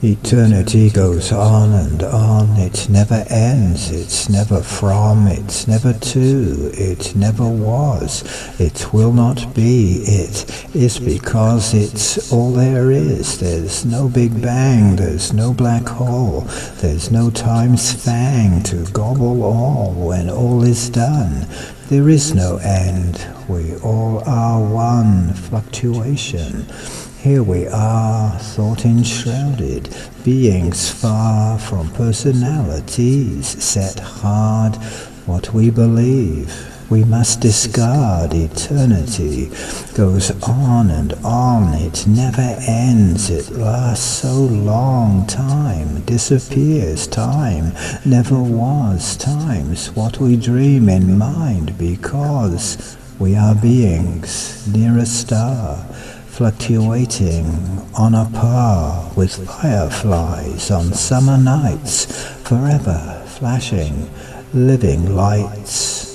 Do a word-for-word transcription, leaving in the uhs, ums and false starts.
Eternity goes on and on, it never ends, it's never from, it's never to, it never was, it will not be, it is because it's all there is. There's no Big Bang, there's no black hole, there's no time's fang to gobble all when all is done. There is no end, we all are one fluctuation. Here we are, thought enshrouded, beings far from personalities, set hard what we believe. We must discard. Eternity goes on and on, it never ends, it lasts so long. Time disappears, time never was, time's what we dream in mind, because we are beings near a star, fluctuating on a par with fireflies on summer nights, forever flashing living lights.